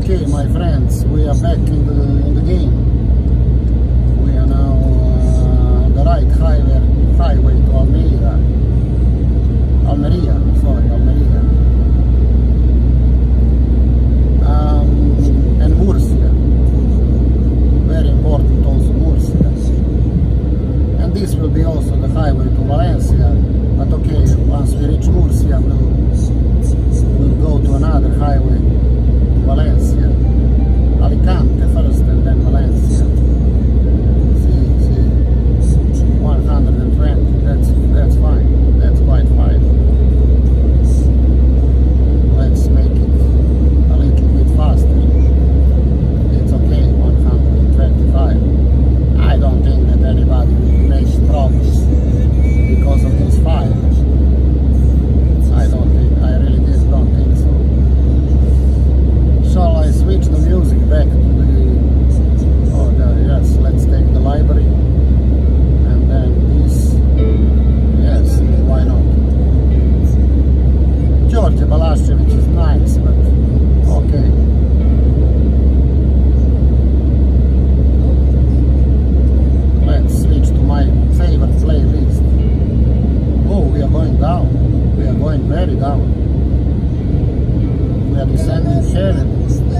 Okay, my friends, we are back in the game. We are now on the right highway to Almeria. Almeria. And Murcia. Very important also Murcia. And this will be also the highway to Valencia. But okay, once we reach Murcia, we'll go to another highway. Valencia, Alicante first and then Valencia. See, 120, that's fine, that's quite fine. Let's make it a little bit faster. It's okay, 125. I don't think that anybody will make problems because of this fire. I really don't think so. Shall I switch the music back to yes, let's take the library and then this, yes, why not? George Balashevich is nice, but okay. Let's switch to my favorite playlist. Oh, we are going down, we are going very down. We are descending heavily.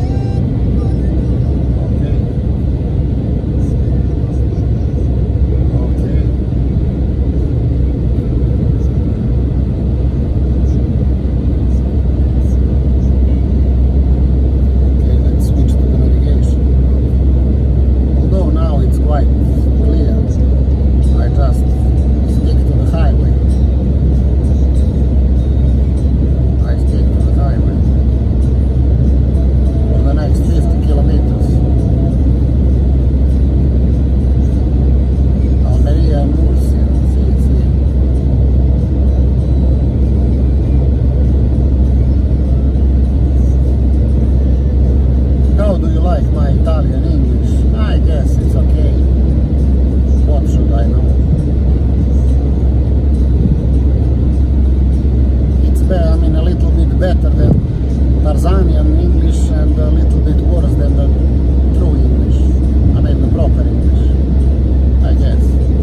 Better than Tarzanian English and a little bit worse than the true English. I mean the proper English, I guess.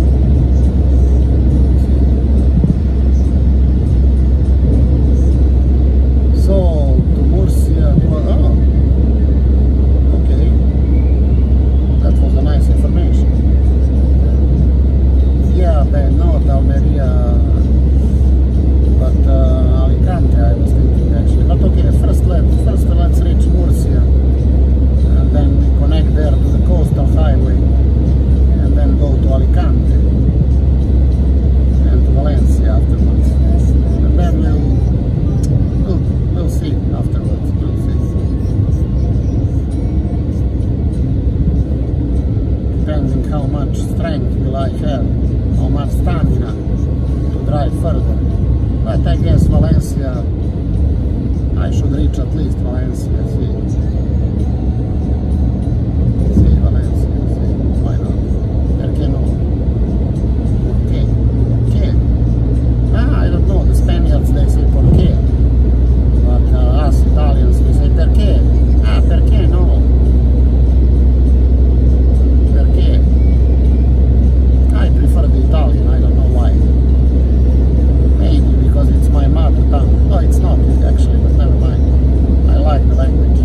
So, to Murcia, oh, okay. That was a nice information. Yeah, but not Almeria, but Alicante, I was thinking actually. But okay, first let's reach Murcia and then we connect there to the coastal highway and then go to Alicante and to Valencia afterwards. And then we'll see afterwards. We'll see. Depending how much strength will I have, how much stamina to drive further. But I guess Valencia, I should reach at least Valencia, see Valencia, see, why not? Perché no? Perché? I don't know, the Spaniards they say perché, but us Italians we say perché, perché no? Perché? I prefer the Italian, I don't know why. Maybe because it's my mother tongue. No, it's not actually, but never mind. I like the language.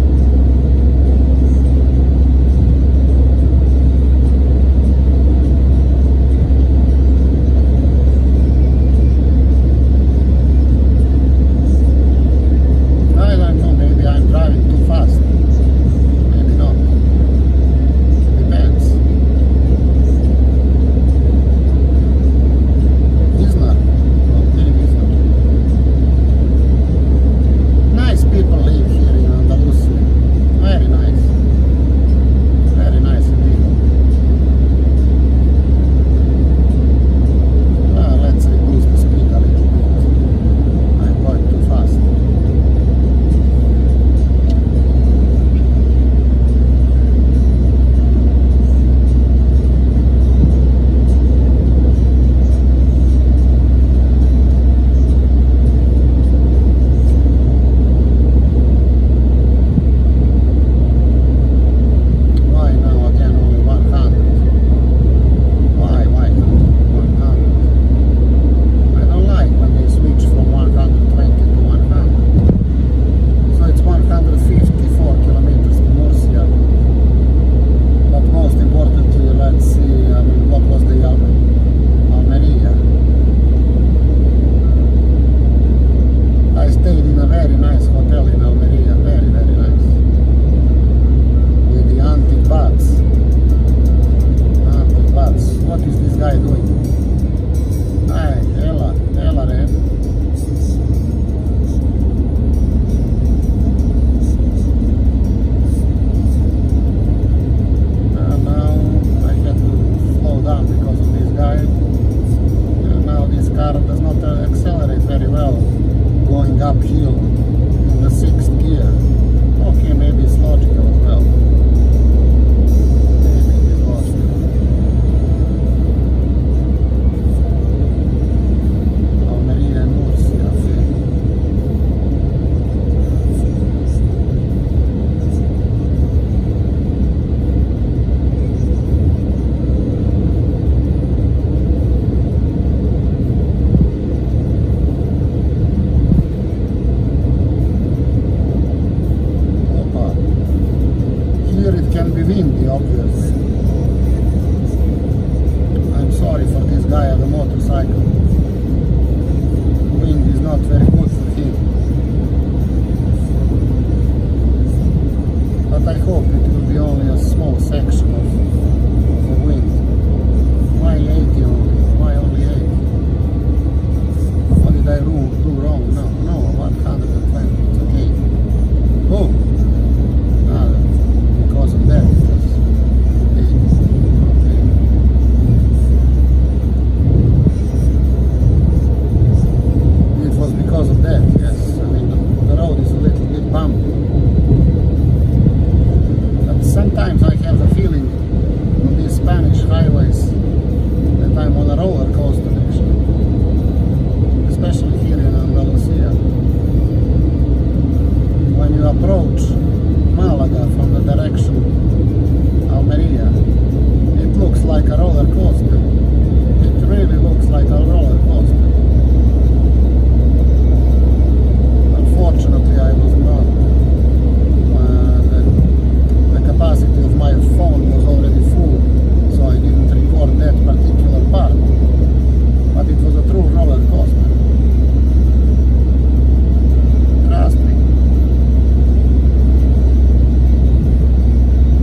windy, obviously. I'm sorry for this guy on the motorcycle. Wind is not very good for him. But I hope it will be only a small section of the wind. Why 80 only? Why only 80? What did I do wrong? No, 120. It's okay. Oh! Because of that. It was because of that, yes. I mean, the road is a little bit bumpy. But sometimes I have the feeling on these Spanish highways that I'm on a roller coaster, actually. Especially here in Andalusia. When you approach Malaga from the direction Almeria, it looks like a roller coaster. It really looks like a roller coaster. Unfortunately, I was not. The capacity of my phone was already full, so I didn't record that particular part. But it was a true roller coaster. Trust me.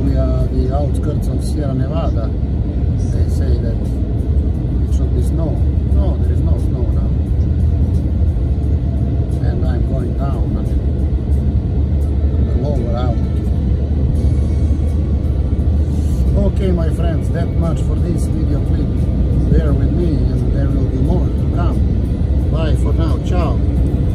Puglia, the outskirts of Sierra Nevada, they say that it should be snow. No, there is no snow now. And I'm going down, I mean, the lower altitude. Okay, my friends, that much for this video clip. Bear with me, and there will be more to come. Bye for now. Ciao.